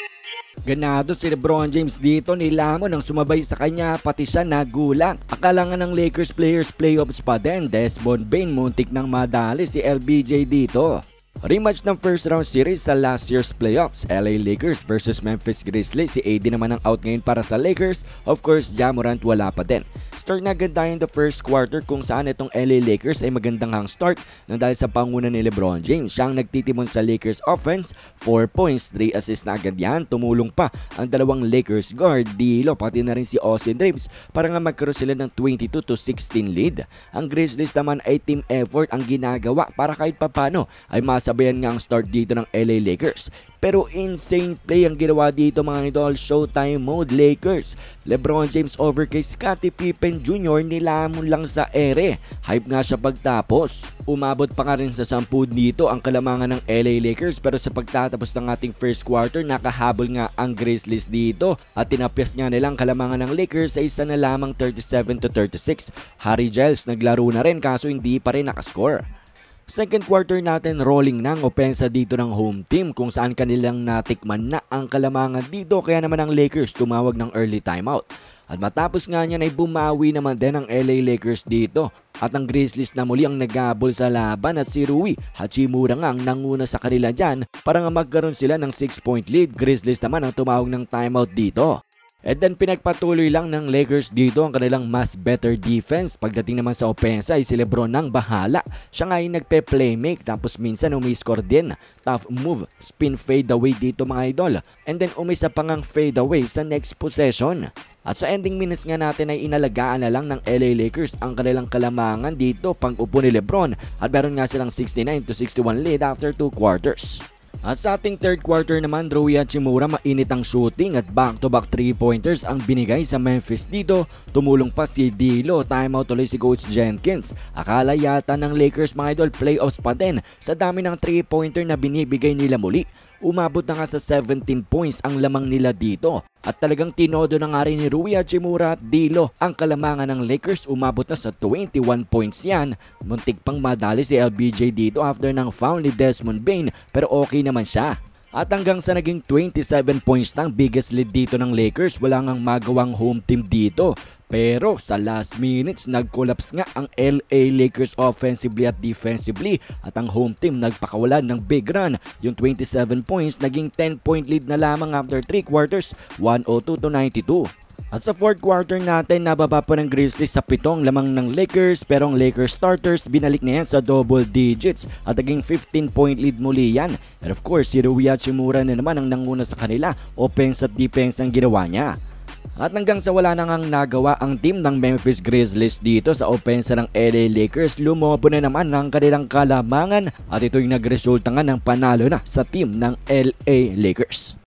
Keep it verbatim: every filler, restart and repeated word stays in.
Ganado si LeBron James dito, nilamon ang sumabay sa kanya pati siya nagulat. Akala nga ng Lakers players playoffs pa din, Desmond Bane muntik nang madali si L B J dito. Rematch ng first round series sa last year's playoffs, L A Lakers versus Memphis Grizzlies. Si A D naman ang out ngayon para sa Lakers. Of course, Ja Morant wala pa din. Start na agad tayo in the first quarter kung saan itong L A Lakers ay magandang hang start nang dahil sa panguna ni LeBron James. Siyang nagtitimon sa Lakers offense, four points, three assists na agad yan. Tumulong pa ang dalawang Lakers guard, D'Lo, pati na rin si Austin Reeves para nga magkaroon sila ng twenty-two to sixteen lead. Ang Grizzlies naman ay team effort ang ginagawa para kahit papano ay masabayan nga ang start dito ng L A Lakers. Pero insane play ang ginawa dito mga idol, Showtime mode Lakers. LeBron James over kay Scottie Pippen Junior nilamon lang sa ere. Hype nga siya pagtapos. Umabot pa nga rin sa sampu dito ang kalamangan ng L A Lakers, pero sa pagtatapos ng ating first quarter nakahabol nga ang Grizzlies dito at tinapyas nga nilang kalamangan ng Lakers sa isa na lamang thirty-seven to thirty-six. Harry Giles naglaro na rin kaso hindi pa rin nakascore. Second quarter natin, rolling ng opensa dito ng home team kung saan kanilang natikman na ang kalamangan dito, kaya naman ang Lakers tumawag ng early timeout. At matapos nga niyan ay bumawi naman din ang L A Lakers dito. At ang Grizzlies na muli ang nagabol sa laban at si Rui Hachimura nga ang nanguna sa kanila dyan para nga magkaroon sila ng six point lead. Grizzlies naman ang tumawag ng timeout dito. And then pinagpatuloy lang ng Lakers dito ang kanilang mas better defense. Pagdating naman sa opensa ay si LeBron nang bahala. Siya nga ay nagpe-playmake tapos minsan umiscore din. Tough move, spin fade away dito mga idol. And then umisa pa ngang fade away sa next possession. At sa ending minutes nga natin ay inalagaan na lang ng L A Lakers ang kanilang kalamangan dito pang upo ni LeBron. At meron nga silang sixty-nine to sixty-one lead after two quarters. At sa ating third quarter naman, Rui Hachimura mainit ang shooting at back-to-back three-pointers ang binigay sa Memphis dito. Tumulong pa si D'Lo, timeout tuloy si Coach Jenkins. Akala yata ng Lakers mga idol playoffs pa din sa dami ng three-pointer na binibigay nila muli. Umabot na nga sa seventeen points ang lamang nila dito. At talagang tinodo na nga rin ni Rui Hachimura at D'Lo ang kalamangan ng Lakers. Umabot na sa twenty-one points yan. Muntik pang madali si L B J dito after ng foul ni Desmond Bane, pero okay naman siya. At hanggang sa naging twenty-seven points ng biggest lead dito ng Lakers, wala ngang magawang home team dito. Pero sa last minutes, nag-collapse nga ang L A Lakers offensively at defensively at ang home team nagpakawalan ng big run. Yung twenty-seven points naging ten point lead na lamang after three quarters, one oh two to ninety-two. At sa fourth quarter natin, nababa pa ng Grizzlies sa pitong lamang ng Lakers, pero ang Lakers starters binalik na yan sa double digits at naging fifteen point lead muli yan. And of course, si Rui Hachimura na naman ang nanguna sa kanila, offense at defense ang ginawa niya. At hanggang sa wala na ngang nagawa ang team ng Memphis Grizzlies dito sa opensa ng L A Lakers, lumobo na naman ng kanilang kalamangan at ito'y nagresulta nga ng panalo na sa team ng L A Lakers.